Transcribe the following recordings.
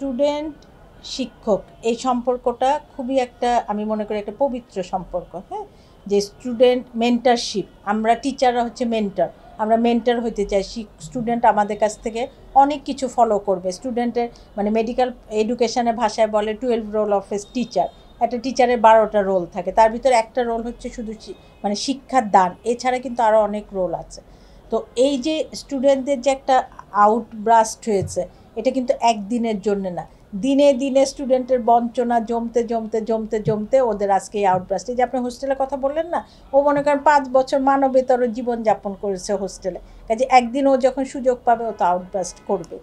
Student শিক্ষক এই সম্পর্কটা খুবই একটা আমি মনে করি একটা পবিত্র সম্পর্ক। হ্যাঁ, যে স্টুডেন্ট মেন্টারশিপ, আমরা টিচাররা হচ্ছে মেন্টর, আমরা মেন্টর হতে চাই। স্টুডেন্ট আমাদের কাছ থেকে অনেক কিছু ফলো করবে। স্টুডেন্টের মানে মেডিকেল এডুকেশনের ভাষায় বলে 12 রোল অফ এ টিচার। একটা টিচারের 12টা রোল থাকে, তার ভিতরে একটা রোল হচ্ছে শুধু মানে শিক্ষার দান, এছাড়া কিন্তু আরও অনেক রোল আছে। তো এই যে স্টুডেন্টদের যে একটা আউটব্রাস্ট হয়েছে, এটা কিন্তু একদিনের জন্য না, দিনে দিনে স্টুডেন্টের বঞ্চনা জমতে জমতে জমতে জমতে ওদের আজকে এই আউটব্রাস্ট। এই যে আপনি হোস্টেলের কথা বললেন না, ও মনে করেন 5 বছর মানবেতর জীবনযাপন করেছে হোস্টেলে, কাজে একদিন ও যখন সুযোগ পাবে ও তো আউটব্রাস্ট করবে।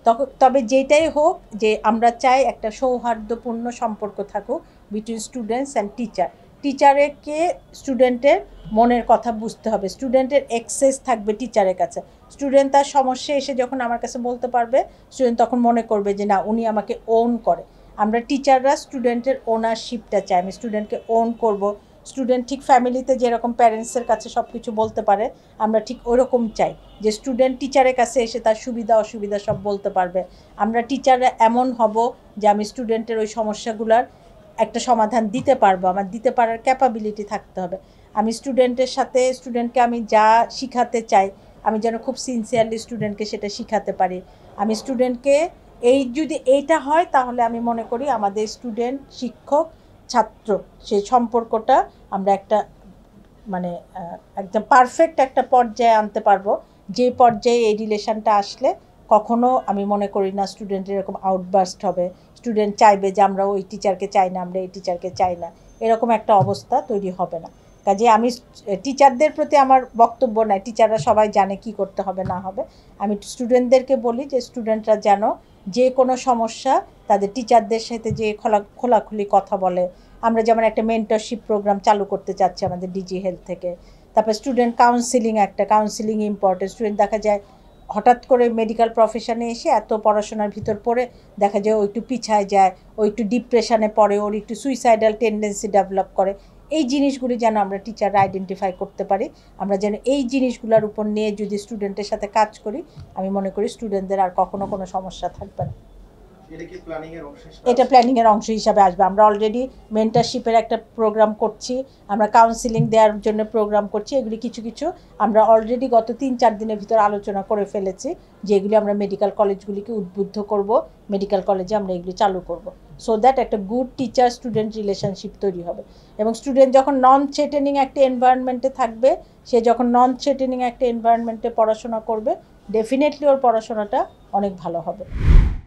তবে যেটাই হোক, যে আমরা চাই একটা সৌহার্দ্যপূর্ণ সম্পর্ক থাকুক বিটুইন স্টুডেন্টস অ্যান্ড টিচার। টিচারকে স্টুডেন্টের মনের কথা বুঝতে হবে, স্টুডেন্টের অ্যাক্সেস থাকবে টিচারের কাছে। স্টুডেন্ট তার সমস্যা এসে যখন আমার কাছে বলতে পারবে, স্টুডেন্ট তখন মনে করবে যে না, উনি আমাকে ওন করে। আমরা টিচাররা স্টুডেন্টের ওনারশিপটা চাই, আমি স্টুডেন্টকে ওন করব। স্টুডেন্ট ঠিক ফ্যামিলিতে যেরকম প্যারেন্টসের কাছে সব কিছু বলতে পারে, আমরা ঠিক ওরকম চাই যে স্টুডেন্ট টিচারের কাছে এসে তার সুবিধা অসুবিধা সব বলতে পারবে। আমরা টিচাররা এমন হব যে আমি স্টুডেন্টের ওই সমস্যাগুলোর একটা সমাধান দিতে পারবো, আমার দিতে পারার ক্যাপাবিলিটি থাকতে হবে। আমি স্টুডেন্টের সাথে স্টুডেন্টকে আমি যা শিখাতে চাই, আমি যেন খুব সিনসিয়ারলি স্টুডেন্টকে সেটা শিখাতে পারি। আমি স্টুডেন্টকে যদি এইটা হয়, তাহলে আমি মনে করি আমাদের স্টুডেন্ট শিক্ষক ছাত্র সেই সম্পর্কটা আমরা একটা মানে একদম পারফেক্ট একটা পর্যায়ে আনতে পারবো, যে পর্যায়ে এই রিলেশনটা আসলে কখনো আমি মনে করি না স্টুডেন্টের এরকম আউটবার্স্ট হবে, স্টুডেন্ট চাইবে যে আমরা ওই টিচারকে চাই না, আমরা এই টিচারকে চাই না, এরকম একটা অবস্থা তৈরি হবে না। কাজে আমি টিচারদের প্রতি আমার বক্তব্য নাই, টিচাররা সবাই জানে কি করতে হবে না হবে। আমি স্টুডেন্টদেরকে বলি যে স্টুডেন্টরা যেন যে কোনো সমস্যা তাদের টিচারদের সাথে যে খোলাখুলি কথা বলে। আমরা যেমন একটা মেন্টরশিপ প্রোগ্রাম চালু করতে চাচ্ছি আমাদের ডিজি হেলথ থেকে। তারপর স্টুডেন্ট কাউন্সিলিং, একটা কাউন্সিলিং ইম্পর্টেন্ট। স্টুডেন্ট দেখা যায় হঠাৎ করে মেডিকেল প্রফেশনে এসে এত পড়াশোনার ভিতর পড়ে দেখা যায় ও একটু পিছায় যায়, ও একটু ডিপ্রেশনে পড়ে, ওর একটু সুইসাইডাল টেন্ডেন্সি ডেভেলপ করে। এই জিনিসগুলি যেন আমরা টিচাররা আইডেন্টিফাই করতে পারি, আমরা যেন এই জিনিসগুলোর উপর নিয়ে যদি স্টুডেন্টের সাথে কাজ করি, আমি মনে করি স্টুডেন্টদের আর কখনো কোনো সমস্যা থাকবে না। এটা প্ল্যানিংয়ের অংশ হিসাবে আসবে। আমরা অলরেডি মেন্টারশিপের একটা প্রোগ্রাম করছি, আমরা কাউন্সিলিং দেওয়ার জন্য প্রোগ্রাম করছি। এগুলি কিছু কিছু আমরা অলরেডি গত 3-4 দিনের ভিতর আলোচনা করে ফেলেছি, যে এগুলি আমরা মেডিকেল কলেজগুলিকে উদ্বুদ্ধ করব, মেডিকেল কলেজে আমরা এগুলি চালু করব, সো দ্যাট একটা গুড টিচার স্টুডেন্ট রিলেশনশিপ তৈরি হবে। এবং স্টুডেন্ট যখন নন থ্রেটেনিং একটা এনভায়রনমেন্টে থাকবে, সে যখন নন থ্রেটেনিং একটা এনভায়রনমেন্টে পড়াশোনা করবে, ডেফিনেটলি ওর পড়াশোনাটা অনেক ভালো হবে।